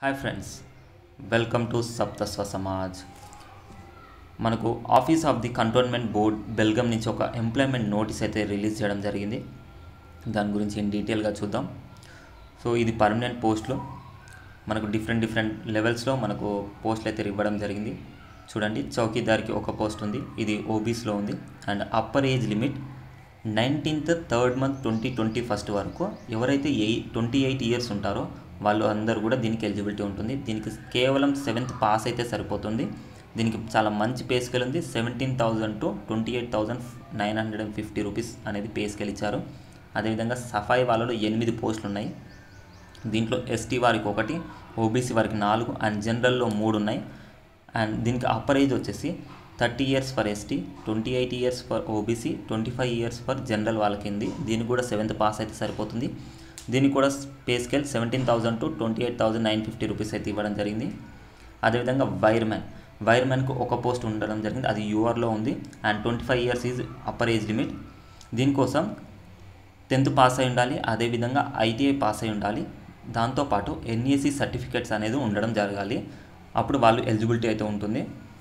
Hi friends, welcome to సప్తస్వ సమాజ్. మనకు office of the cantonment board Belgaum నుంచి ఒక ఎంప్లాయ్మెంట్ నోటీస్ అయితే రిలీజ్ చేయడం జరిగింది. దాని గురించి ఇన్ డీటెయిల్గా చూద్దాం. సో ఇది పర్మనెంట్ పోస్టులు, మనకు డిఫరెంట్ లెవెల్స్లో మనకు పోస్టులు అయితే ఇవ్వడం జరిగింది. చూడండి, చౌకీదార్కి ఒక పోస్ట్ ఉంది, ఇది ఓబీసీలో ఉంది. And upper age limit 19th 3rd month 2021 వరకు ఎవరైతే 28 years ఉంటారో వాళ్ళు అందరూ కూడా దీనికి ఎలిజిబిలిటీ ఉంటుంది. దీనికి కేవలం 7th పాస్ అయితే సరిపోతుంది. దీనికి చాలా మంచి పే స్కేల్ ఉంది. 17,000 to 28,950 రూపీస్ అనేది పే స్కేల్ ఇచ్చారు. అదేవిధంగా సఫాయి వాళ్ళలో 8 పోస్టులు ఉన్నాయి. దీంట్లో ఎస్టీ వారికి 1, ఓబీసీ వారికి 4 అండ్ జనరల్లో 3 ఉన్నాయి. అండ్ దీనికి అప్పర్ ఏజ్ వచ్చేసి 30 years for ST, 28 years for OBC, 25 years for general వాళ్ళకి ఉంది. దీనికి కూడా 7th పాస్ అయితే సరిపోతుంది. దీనికి కూడా పే స్కేల్ 17,000 to 28,950 రూపీస్ అయితే ఇవ్వడం జరిగింది. అదేవిధంగా వైర్మెన్కు ఒక పోస్ట్ ఉండడం జరిగింది, అది యూఆర్లో ఉంది. And 25 years is upper age limit. దీనికోసం 10th పాస్ అయి ఉండాలి, అదేవిధంగా ఐటీఐ పాస్ అయి ఉండాలి. దాంతోపాటు ఎన్ఏసి సర్టిఫికేట్స్ అనేది ఉండడం జరగాలి, అప్పుడు వాళ్ళు ఎలిజిబిలిటీ అయితే ఉంటుంది.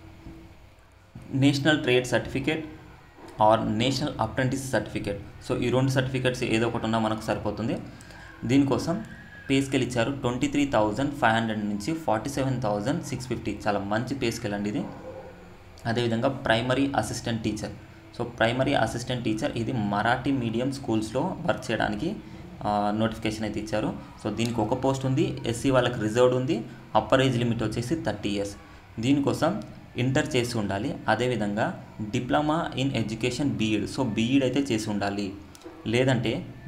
National trade certificate or national apprentice certificate, so ఈ 2 సర్టిఫికేట్స్ ఏదో ఒకటి ఉన్నా మనకు సరిపోతుంది. దీనికోసం పే స్కేల్ ఇచ్చారు 23,500 నుంచి 47,650, చాలా మంచి పే స్కేల్ అండి ఇది. అదేవిధంగా primary assistant teacher, so primary assistant teacher ఇది మరాఠీ మీడియం స్కూల్స్లో వర్క్ చేయడానికి నోటిఫికేషన్ అయితే ఇచ్చారు. సో దీనికి ఒక పోస్ట్ ఉంది, ఎస్సీ వాళ్ళకి రిజర్వ్డ్ ఉంది. అప్పర్ ఏజ్ లిమిట్ వచ్చేసి 30 years. దీనికోసం ఇంటర్ చేసి ఉండాలి, అదేవిధంగా diploma in education BEd, so BEd అయితే చేసి ఉండాలి. లేదంటే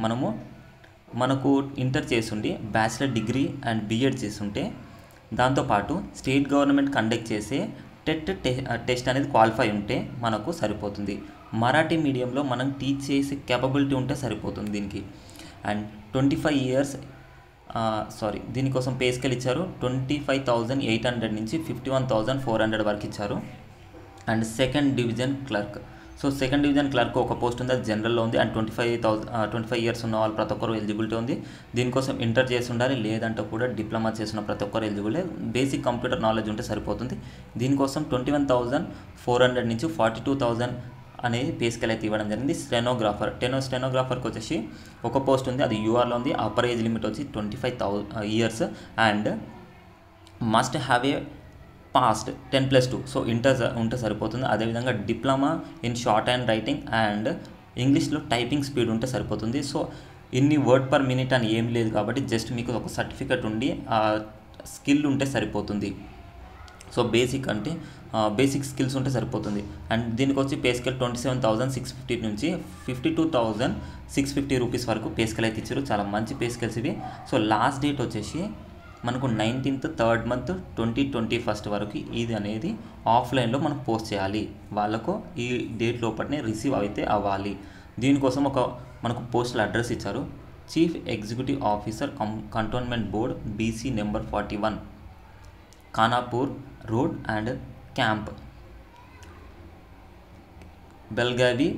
మనకు ఇంటర్ చేసి ఉండి బ్యాచిలర్ డిగ్రీ అండ్ బీఎడ్ చేసి ఉంటే, దాంతోపాటు స్టేట్ గవర్నమెంట్ కండక్ట్ చేసే టెస్ట్ అనేది క్వాలిఫై ఉంటే మనకు సరిపోతుంది. మరాఠీ మీడియంలో మనం టీచ్ చేసే కేపబిలిటీ ఉంటే సరిపోతుంది దీనికి. అండ్ 25 years దీనికోసం పే స్కేల్ ఇచ్చారు 25,800 నుంచి 51,400 వరకు ఇచ్చారు. And second division clerk, so second division clerk ఒక పోస్ట్ ఉంది, అది జనరల్లో ఉంది. అండ్ 25 years ఉన్న వాళ్ళు ప్రతి ఒక్కరు ఎలిజిబిలిటీ ఉంది. దీనికోసం ఇంటర్ చేసి ఉండాలి, లేదంటే కూడా డిప్లొమా చేసిన ప్రతి ఒక్కరు ఎలిజిబుల్. బేసిక్ కంప్యూటర్ నాలెడ్జ్ ఉంటే సరిపోతుంది. దీనికోసం 21,400 నుంచి 42,000 అనేది పే స్కేల్ అయితే ఇవ్వడం జరిగింది. స్టెనోగ్రాఫర్కి వచ్చేసి ఒక పోస్ట్ ఉంది, అది యూఆర్లో ఉంది. అప్పర్ ఏజ్ లిమిట్ వచ్చి 25 years and must have a passed 10+2, so inter ఉంటే సరిపోతుంది. అదేవిధంగా diploma in shorthand writing and ఇంగ్లీష్లో టైపింగ్ స్పీడ్ ఉంటే సరిపోతుంది. సో ఇన్ని వర్డ్ పర్ మినిట్ అని ఏం లేదు కాబట్టి జస్ట్ మీకు ఒక సర్టిఫికెట్ ఉండి స్కిల్ ఉంటే సరిపోతుంది. సో బేసిక్ స్కిల్స్ ఉంటే సరిపోతుంది. అండ్ దీనికి వచ్చి పే స్కేల్ 27,650 నుంచి 52,650 రూపీస్ వరకు పే స్కేల్ అయితే ఇచ్చారు. చాలా మంచి పే స్కేల్స్ ఇవి. సో లాస్ట్ డేట్ వచ్చేసి మనకు 19th 3rd month 2021 వరకు ఇది అనేది ఆఫ్లైన్లో మనం పోస్ట్ చేయాలి. వాళ్ళకు ఈ డేట్ లోపలనే రిసీవ్ అయితే అవ్వాలి. దీనికోసం మనకు పోస్టల్ అడ్రస్ ఇచ్చారు, chief executive officer cantonment board BC number 41 Khanapur road and camp, Belagavi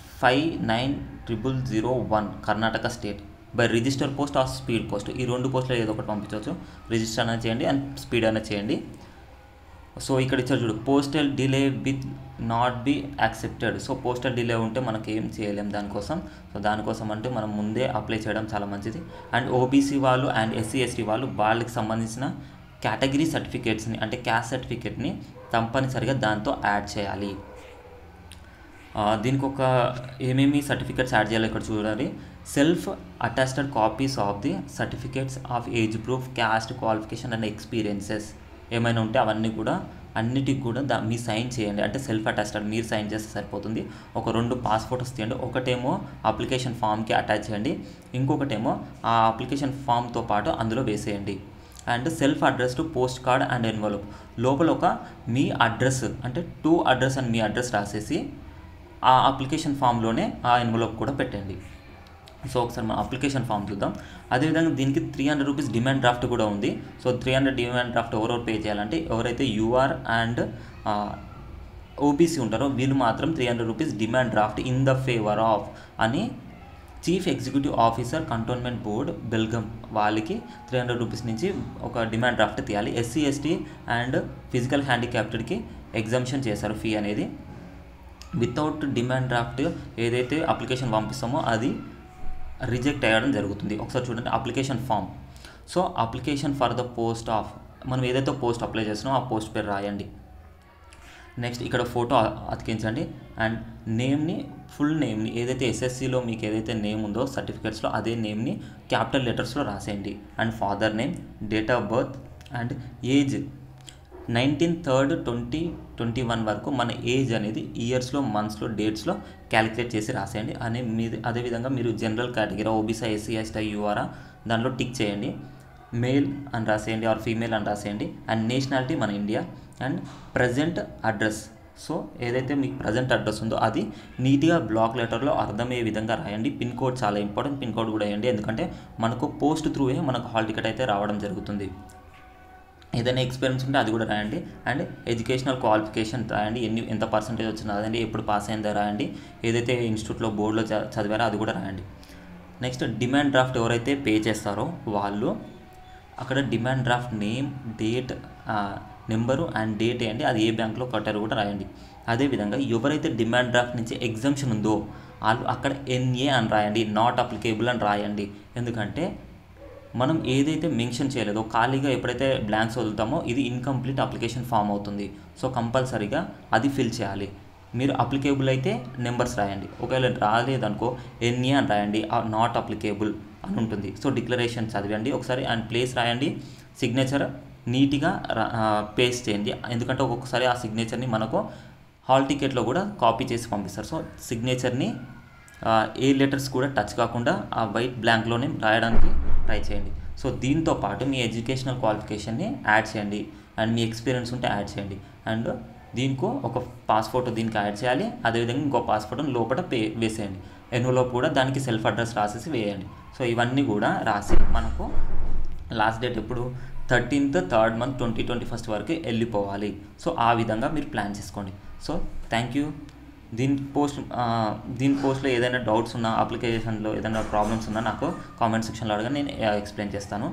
590001 Karnataka state. By register post or speed post, ఈ 2 పోస్టులు ఏదో ఒకటి పంపించవచ్చు. రిజిస్టర్ అనేది చేయండి అండ్ స్పీడ్ అనేది చేయండి. సో ఇక్కడ ఇచ్చారు చూడు, postal delay with not be accepted. So postal delay ఉంటే మనకి ఏం చేయలేం దానికోసం. సో దానికోసం అంటే మనం ముందే అప్లై చేయడం చాలా మంచిది. అండ్ ఓబీసీ వాళ్ళు అండ్ ఎస్సీ ఎస్టీ వాళ్ళు వాళ్ళకి సంబంధించిన కేటగిరీ సర్టిఫికేట్స్ని అంటే క్యాస్ట్ సర్టిఫికేట్ని తప్పనిసరిగా దాంతో యాడ్ చేయాలి. దీనికి ఏమేమి సర్టిఫికేట్స్ యాడ్ చేయాలి ఇక్కడ చూడాలి. Self attached copies of the certificates of age proof, caste, qualification and experiences ఏమైనా ఉంటే అవన్నీ కూడా అన్నిటికి కూడా మీ సైన్ చేయండి. అంటే సెల్ఫ్ అటాచ్డ్ మీరు సైన్ చేస్తే సరిపోతుంది. ఒక 2 పాస్ ఫోటోస్ తీయండి. ఒకటేమో అప్లికేషన్ ఫామ్కి అటాచ్ చేయండి, ఇంకొకటేమో ఆ అప్లికేషన్ ఫామ్తో పాటు అందులో వేసేయండి. And self address to post card and envelope, లోపల మీ అడ్రస్ అంటే టు అడ్రస్ అని మీ అడ్రస్ రాసేసి ఆ అప్లికేషన్ ఫామ్లోనే ఆ ఎన్వలప్ కూడా పెట్టండి. సో ఒకసారి మనం అప్లికేషన్ ఫామ్ చూద్దాం. అదేవిధంగా దీనికి 300 రూపీస్ డిమాండ్ డ్రాఫ్ట్ కూడా ఉంది. సో 300 డిమాండ్ డ్రాఫ్ట్ ఎవరెవరు పే చేయాలంటే ఎవరైతే యూఆర్ అండ్ ఓబీసీ ఉంటారో వీళ్ళు మాత్రం 300 rupees demand draft in the favour of అని chief executive officer cantonment board Belgaum వాళ్ళకి 300 రూపీస్ నుంచి ఒక డిమాండ్ డ్రాఫ్ట్ తీయాలి. ఎస్సీ ఎస్టీ అండ్ ఫిజికల్ హ్యాండిక్యాప్టెడ్కి ఎగ్జంప్షన్ చేశారు ఫీ అనేది. వితౌట్ డిమాండ్ డ్రాఫ్ట్ ఏదైతే అప్లికేషన్ పంపిస్తామో అది రిజెక్ట్ అయ్యడం జరుగుతుంది. ఒకసారి చూడండి application form. So application for the post of, మనం ఏదైతే పోస్ట్ అప్లై చేస్తున్నామో ఆ పోస్ట్ పేరు రాయండి. నెక్స్ట్ ఇక్కడ ఫోటో అతికించండి అండ్ నేమ్ని, ఫుల్ నేమ్ని ఏదైతే ఎస్ఎస్సిలో మీకు ఏదైతే నేమ్ ఉందో సర్టిఫికేట్స్లో అదే నేమ్ని క్యాపిటల్ లెటర్స్లో రాసేయండి. And father name, date of birth and age 19/3/2021 వరకు మన ఏజ్ అనేది ఇయర్స్లో, మంత్స్లో, డేట్స్లో క్యాలిక్యులేట్ చేసి రాసేయండి. అదేవిధంగా మీరు general category OBC, SC, ST, UR దానిలో టిక్ చేయండి. మేల్ అని రాసేయండి ఆర్ ఫీమేల్ అని రాసేయండి. అండ్ నేషనాలిటీ మన India. And present address, so ఏదైతే మీకు ప్రజెంట్ అడ్రస్ ఉందో అది నీట్గా బ్లాక్ లెటర్లో అర్థమయ్యే విధంగా రాయండి. పిన్ కోడ్ చాలా ఇంపార్టెంట్, పిన్ కోడ్ కూడా వేయండి. ఎందుకంటే మనకు పోస్ట్ త్రూయే మనకు హాల్ టికెట్ అయితే రావడం జరుగుతుంది. ఏదైనా ఎక్స్పీరియన్స్ ఉంటే అది కూడా రాయండి. అండ్ ఎడ్యుకేషనల్ క్వాలిఫికేషన్ రాయండి, ఎంత పర్సెంటేజ్ వచ్చిందో అదండి, ఎప్పుడు పాస్ అయిందో రాయండి, ఏదైతే ఇన్స్టిట్యూట్లో బోర్డులో చదివారో అది కూడా రాయండి. నెక్స్ట్ డిమాండ్ డ్రాఫ్ట్ ఎవరైతే పే చేస్తారో వాళ్ళు అక్కడ demand draft name, date, number and date వేయండి. అది ఏ బ్యాంక్లో కట్టారో కూడా రాయండి. అదేవిధంగా ఎవరైతే డిమాండ్ డ్రాఫ్ట్ నుంచి ఎగ్జంప్షన్ ఉందో వాళ్ళు అక్కడ ఎన్ఏ అని రాయండి, నాట్ అప్లికేబుల్ అని రాయండి. ఎందుకంటే మనం ఏదైతే మెన్షన్ చేయలేదో ఖాళీగా ఎప్పుడైతే బ్లాంక్స్ వదులుతామో ఇది ఇన్కంప్లీట్ అప్లికేషన్ ఫామ్ అవుతుంది. సో కంపల్సరీగా అది ఫిల్ చేయాలి. మీరు అప్లికేబుల్ అయితే నెంబర్స్ రాయండి, ఒకవేళ రాలేదనుకో ఎన్ఏ అని రాయండి, నాట్ అప్లికేబుల్ అని ఉంటుంది. సో డిక్లరేషన్ చదివండి ఒకసారి అండ్ ప్లేస్ రాయండి. సిగ్నేచర్ నీట్గా పేస్ట్ చేయండి, ఎందుకంటే ఒక్కొక్కసారి ఆ సిగ్నేచర్ని మనకు హాల్ టికెట్లో కూడా కాపీ చేసి పంపిస్తారు. సో సిగ్నేచర్ని ఏ లెటర్స్ కూడా టచ్ కాకుండా ఆ వైట్ బ్లాంక్లోనే రాయడానికి ట్రై చేయండి. సో దీంతో పాటు మీ ఎడ్యుకేషనల్ క్వాలిఫికేషన్ని యాడ్ చేయండి అండ్ మీ ఎక్స్పీరియన్స్ ఉంటే యాడ్ చేయండి. అండ్ దీనికో ఒక పాస్ ఫోటో దీనికి యాడ్ చేయాలి. అదేవిధంగా ఇంకో పాస్ ఫోటోని లోపల వేసేయండి. ఎన్వలోప్ కూడా దానికి సెల్ఫ్ అడ్రస్ రాసేసి వేయండి. సో ఇవన్నీ కూడా రాసి మనకు లాస్ట్ డేట్ ఎప్పుడు 13th 3rd month 2021 వరకు వెళ్ళిపోవాలి. సో ఆ విధంగా మీరు ప్లాన్ చేసుకోండి. So thank you. దీని పోస్ట్లో ఏదైనా డౌట్స్ ఉన్నా, అప్లికేషన్లో ఏదైనా ప్రాబ్లమ్స్ ఉన్నా నాకు కామెంట్ సెక్షన్లో అడగా నేను ఎక్స్ప్లెయిన్ చేస్తాను.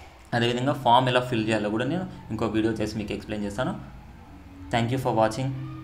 అదేవిధంగా ఫామ్ ఎలా ఫిల్ చేయాలో కూడా నేను ఇంకో వీడియో చేసి మీకు ఎక్స్ప్లెయిన్ చేస్తాను. Thank you for watching.